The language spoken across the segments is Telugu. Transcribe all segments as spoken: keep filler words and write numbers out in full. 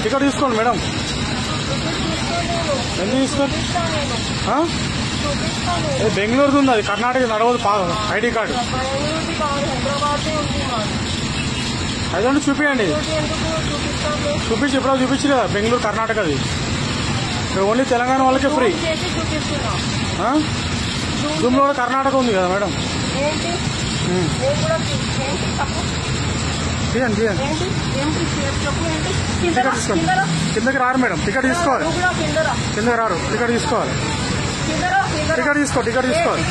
టికెట్ తీసుకోండి మేడం. ఎందుకు తీసుకోండి? బెంగళూరుది ఉంది, అది కర్ణాటక నడవదు. ఐడి కార్డు అదండి, చూపించండి. చూపించి ఇప్పుడు చూపించి కదా బెంగళూరు కర్ణాటకది. ఓన్లీ తెలంగాణ వాళ్ళకే ఫ్రీ. జూమ్లో కూడా కర్ణాటక ఉంది కదా మేడం. తీయండి తీయండి. టికెట్ తీసుకోండి. కిందకి రారు మేడం, టికెట్ తీసుకోవాలి. కిందకి రారు, టికెట్ తీసుకోవాలి. టికెట్ తీసుకో టికెట్ తీసుకోవాలి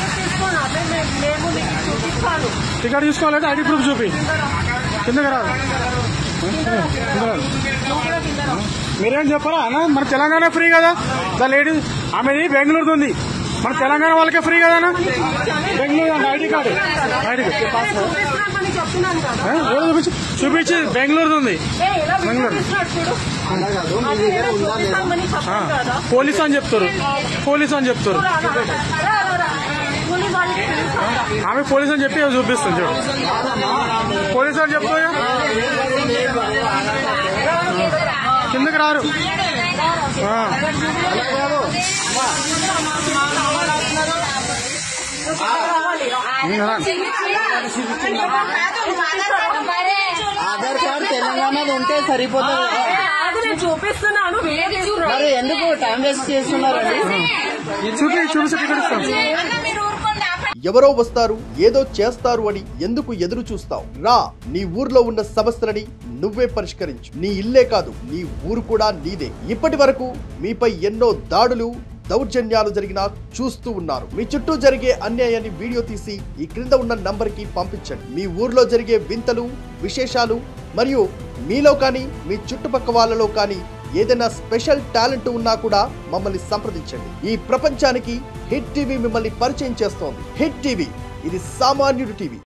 టికెట్ తీసుకోవాలంటే ఐడి ప్రూఫ్ చూపి. కిందకి రాదు. మీరేం చెప్పారా అన్న? మన తెలంగాణ ఫ్రీ కదా. ద లేడీ ఆమెది బెంగళూరుది ఉంది, మన తెలంగాణ వాళ్ళకే ఫ్రీ కదా అన్న. బెంగళూరు అంటే ఐడి కార్డు ఐడి చూపించి చూపించి బెంగళూరుది ఉంది. బెంగళూరు పోలీసు అని చెప్తారు, పోలీసు అని చెప్తారు. ఆమె పోలీసు అని చెప్పి చూపిస్తుంది చూడు. పోలీసు అని చెప్తా కిందకి రారు. ఆధార్ కార్డు తెలంగాణలో ఉంటే సరిపోతుంది. చూపిస్తున్నాను, మరి ఎందుకు టైం వేస్ట్ చేస్తున్నారండి? చూపి చూపిస్తే టికెట్ ఇస్తాను. ఎవరో వస్తారు ఏదో చేస్తారు అని ఎందుకు ఎదురు చూస్తావు? రా, నీ ఊర్లో ఉన్న సమస్యలని నువ్వే పరిష్కరించు. నీ ఇల్లే కాదు, నీ ఊరు కూడా నీదే. ఇప్పటి వరకు మీపై ఎన్నో దాడులు దౌర్జన్యాలు జరిగినా చూస్తూ ఉన్నారు. మీ చుట్టూ జరిగే అన్యాయాన్ని వీడియో తీసి ఈ క్రింద ఉన్న నంబర్ కి పంపించండి. మీ ఊర్లో జరిగే వింతలు, విశేషాలు మరియు మీలో కానీ మీ చుట్టుపక్కల వాళ్ళలో కానీ ఏదైనా స్పెషల్ టాలెంట్ ఉన్నా కూడా మమ్మల్ని సంప్రదించండి. ఈ ప్రపంచానికి హిట్ టీవీ మిమ్మల్ని పరిచయం చేస్తోంది. హిట్ టీవీ, ఇది సామాన్యుడి టీవీ.